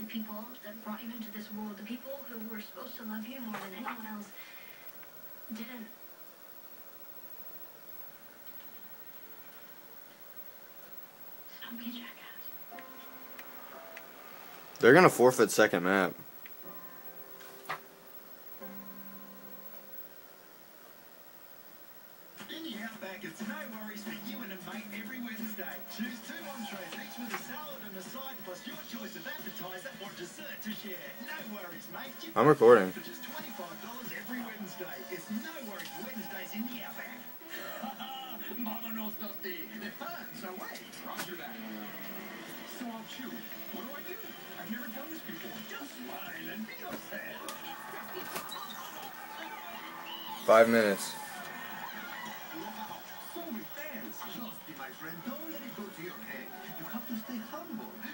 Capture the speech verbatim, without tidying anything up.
the people that brought you into this world, the people who were supposed to love you more than anyone else, didn't. So don't be a jackass. They're gonna forfeit second map. In the Outback, it's no worries for you and a mate every Wednesday. Choose two entrees, each with a salad and a side, plus your choice of appetizer or dessert to share. No worries, mate. You I'm recording. For just twenty-five dollars every Wednesday. It's no worries Wednesdays in the Outback. Vámonos, Dusty. The fun's away. Roger that. So I'll chew. What do I do? I've never done this before. Just smile and be yourself. Five minutes. So with fans, Dusty, my friend, don't let it go to your head. You have to stay humble